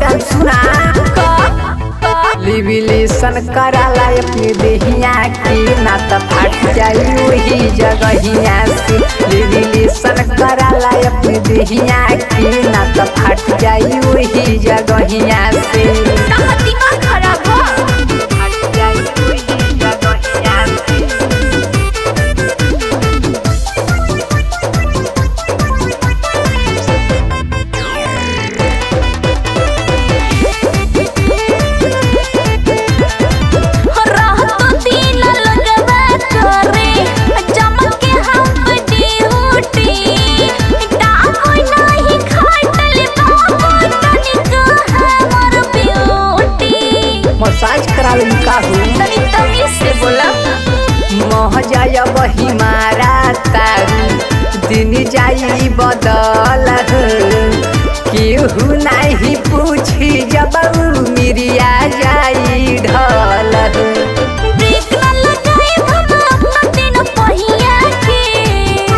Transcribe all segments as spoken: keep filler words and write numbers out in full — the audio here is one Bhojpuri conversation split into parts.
जान सुना लिविलेशन कराला अपने देहिया की ना त फाट जाई वही जगहिया से लिविलेशन कराला अपने देहिया की ना त फाट जाई वही जगहिया से दिमाग खराब हो फाट जाई वही जगहिया से मसाज करावे का हो तनी तमीज से बोला मोह जाय वही मारा तारू दिन जाई बदल केहू नहीं पूछी जब मिरिया जाई ढल ब्रेक न लगाए हम अपना दिन पहिया के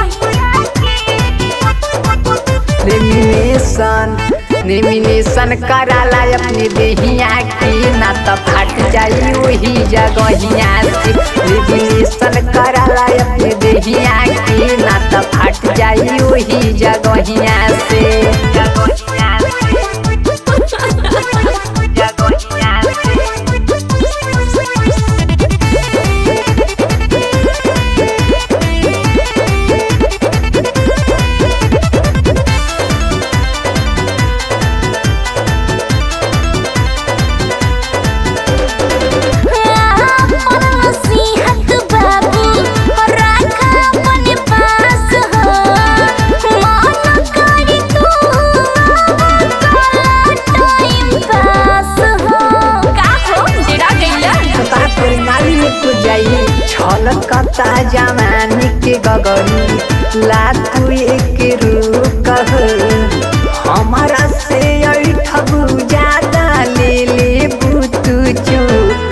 लेमिनेशन लेमिनेशन कराला अपने देहिया की ना त फाट जाई वही जगहिया से लेमिनेशन कराला अपने देहिया की ना त फाट जाई वही जगहिया से जगहिया जगहिया छलकता जमानी के गगरी लातू एक रूप हमारा से ऐठबू ज्यादा ले ले बुतू चूक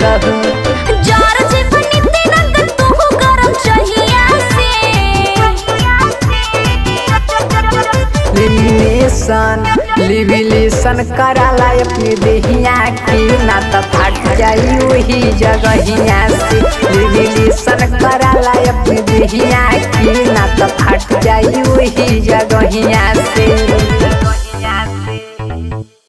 लिविलेशन लिविलेशन कराला अपने देहिया की ना त फाट जाई वही जगहिया से लिविलेशन कराला अपने देहिया की ना त फाट जाई वही जगहिया से।